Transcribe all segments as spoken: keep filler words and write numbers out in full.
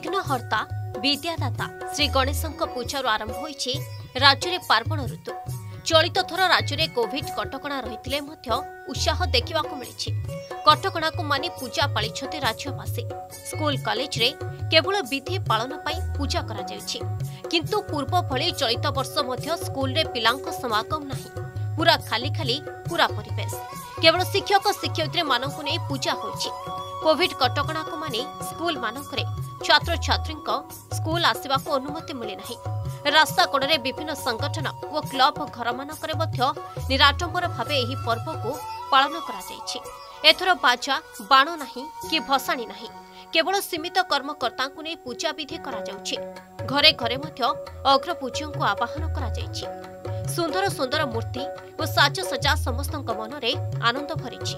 विघ्नहर्ता विद्यादाता श्री गणेशों पूजार आरंभ होइछि राज्य में पार्वण ऋतु। चलित थर राज्य में कोविड कटकणा रही उत्साह देखा मिली। कटकणा को मानि पूजा पालिछन्ति राज्यवासी। स्कूल कॉलेज रे केवल विधि पालन पाई पूजा करा जायछि, किंतु पूर्व भली चलित वर्ष मध्य स्कूल रे पिलांको समागम नाही। पूरा खाली खाली पूरा परिवेश, केवल शिक्षक शिक्षयित्री मानकु नै पूजा होइछि। कोविड कटकणा को मानि स्कूल मानकरे छात्र छात्री स्कूल आसवा को अनुमति मिली नहीं। रास्ता कड़े विभिन्न संगठन और क्लब घर मानक निराडंबर भाव यह पर्व को पालन कर। एथर बाजा बाण नहीं कि भसाणी नहीं, केवल सीमित कर्मकर्ता को नहीं पूजा विधि करा जाउछि। घरे घरे मध्य अग्रपूज्यों को आवाहन करा जाइछि। सुंदर सुंदर मूर्ति और साजसजा समस्त मनरे आनंद भरिछि।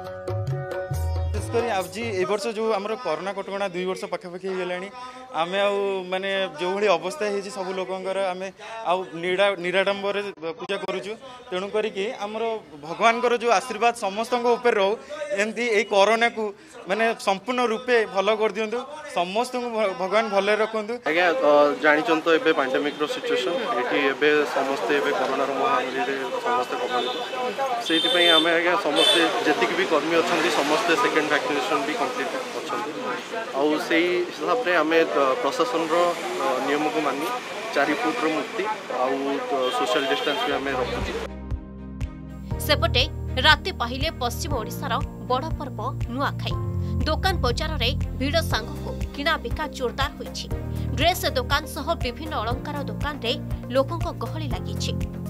आज ए वर्ष जो आम कोरोना कटकणा दुई वर्ष पाखापाखि होगलानी आम आने जो भाई अवस्था है सब लोकंर आम निराडंबर पूजा करुचु। तेणु करके आमर भगवान जो आशीर्वाद समस्त ऊपर रो एमती यही कोरोना को माने संपूर्ण रूपे भल कर दिंतु। समस्त भगवान भले रखु। आज्ञा जानी तो ये पैंडेमिक सिचुएसन ये समस्ते कोरोना महामारी समस्ते प्रभावित से आम आज्ञा समस्ते जी भी कर्मी अच्छा समस्ते सेकेंड वैक्सीनेशन भी कंप्लीट अच्छे से हिसाब से आम प्रशासन नियम को मानी चार फुट मूर्ति आउ सोशल डिस्टेंस भी आम रखु। सेपटे राति पाहिले पश्चिम ओडिशार बड़ पर्व नुआखाई। दुकान बजार रे भीड़ सांग को किना बिका जोरदार होइछि। ड्रेस दुकान सह विभिन्न अलंकार दुकान रे लोकों को गहली लागिछि।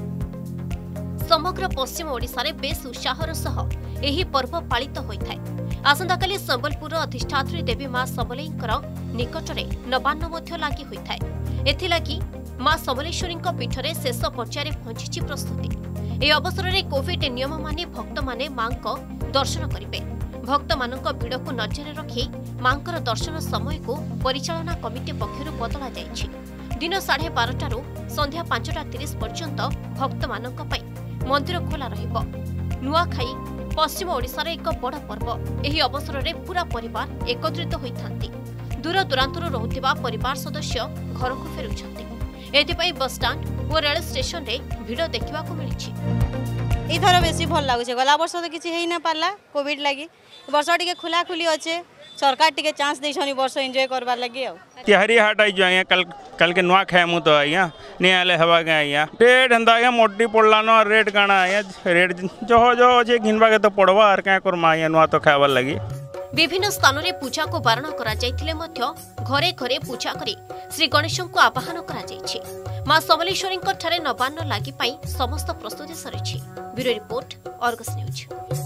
समग्र पश्चिम ओडिशा रे बेस उत्साहर सह एही पर्व पालित होइथाय। आसंताकाली संबलपुर अधिष्ठात्री देवी मां समलेईंकर निकटरे नवान्न मध्य लागि होइथाय। एथिलागि मां समलेश्वरी पीठरे शेष पर्याय पहुंची प्रस्तुति। ए अवसर में कोविड नियम मानि भक्त माने मां को दर्शन करिवे। भक्त मानक भीड़ को नजर रखी मांकर दर्शन समय को परिचालना कमिटी पक्षर बदला जाइछि। दिन साढ़े बारटारू संध्या पांचटा तीस पर्यंत भक्त मानक पई मंदिर खोला रहिबो। नुआखाई पश्चिम ओडिशार एक बड़ पर्व। एही अवसर में पूरा परिवार एकत्रित होइथांती। दूर दूरांतरू रहुथिबा परिवार सदस्य घर को फेरुछंती। एथिपाई बस स्टैंड और रेल स्टेशन रे भीड़ देखा मिली। इथर बेसी भल लगुचे। गला वर्ष तो किसी हो ना पारा कोविड लगी। वर्ष टे खुला खुली अच्छे सरकार टे चांस दे वर्ष एंजॉय करवार लगे। तिहारी हाट आई आज्ञा कल कल के नुआ खाए मुझे तो आज्ञा नहीं आले हवा के आज्ञा रेट एंता आज्ञा मोटी पड़ला न रेट काना आज्ञा रेट जो जो अच्छे घिनवा के तो पड़वा आर क्या करमा आज्ञा नुआ तो खावार लगी। विभिन्न स्थान में पूजा को बारण करा जाइथिले मध्य घरे घरे पूजा करी श्री गणेशों को आवाहन करा जाइछि। मां समलेश्वरी ठारे नवान्न लागि पाई समस्त प्रस्तुति सरिछि। Bureau report Argus news.